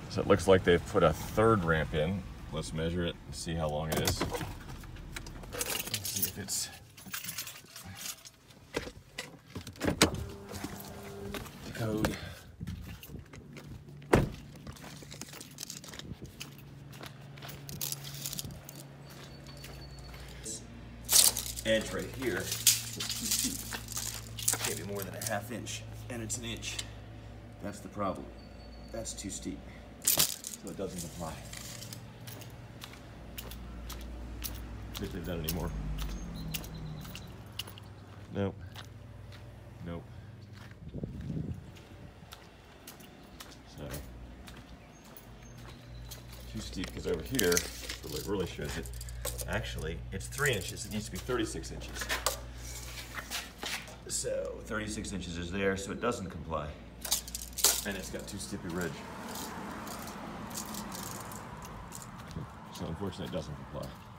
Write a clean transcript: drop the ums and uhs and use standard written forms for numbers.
So it looks like they've put a third ramp in. Let's measure it and see how long it is. Let's see if it's code. Edge right here is too steep. Can't be more than a ½ inch, and it's an inch. That's the problem. That's too steep, so it doesn't apply. If they've done anymore. Nope. Nope. So too steep, because over here, it really shows it. Actually, it's 3 inches. It needs to be 36 inches. So 36 inches is there, so it doesn't comply. And it's got too steep a ridge. So unfortunately, it doesn't comply.